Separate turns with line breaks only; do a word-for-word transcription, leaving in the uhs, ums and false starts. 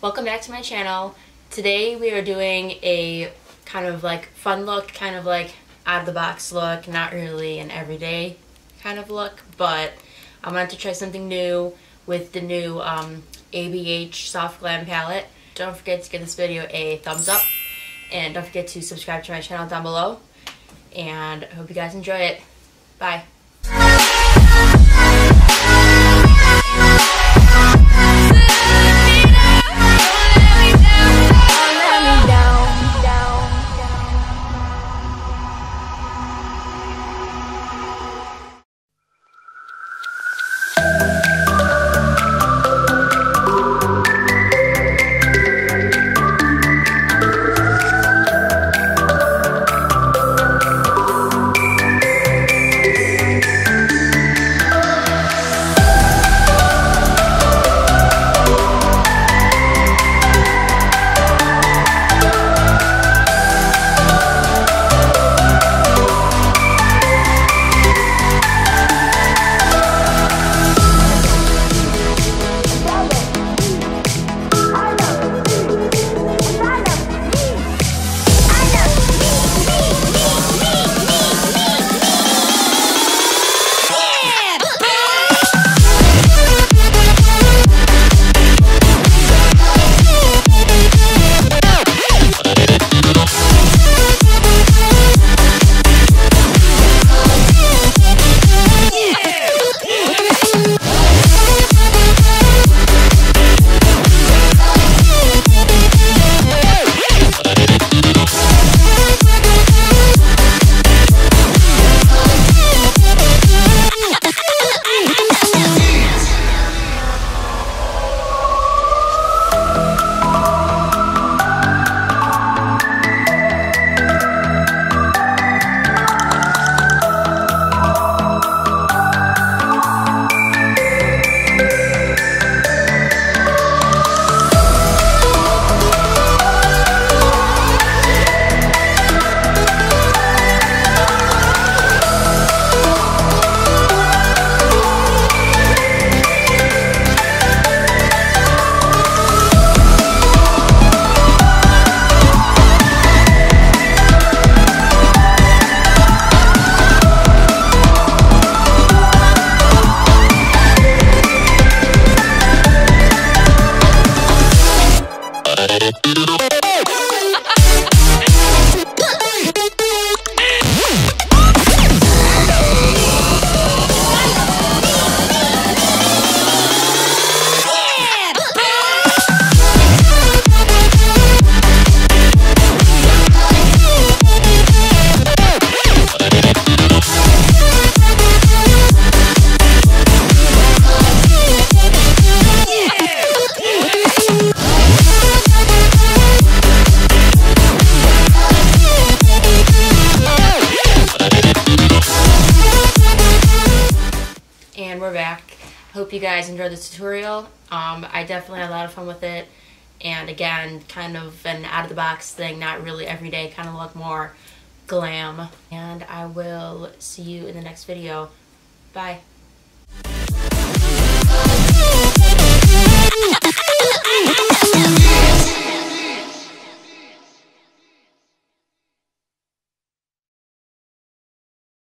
welcome back to my channel. Today we are doing a kind of like fun look, kind of like out of the box look, not really an everyday kind of look, but I wanted to try something new with the new um, A B H Soft Glam palette. Don't forget to give this video a thumbs up, and don't forget to subscribe to my channel down below, and I hope you guys enjoy it. Bye. And we're back. Hope you guys enjoyed this tutorial. Um, I definitely had a lot of fun with it. And again, kind of an out of the box thing, not really everyday, kind of look more glam. And I will see you in the next video. Bye.
Yeah.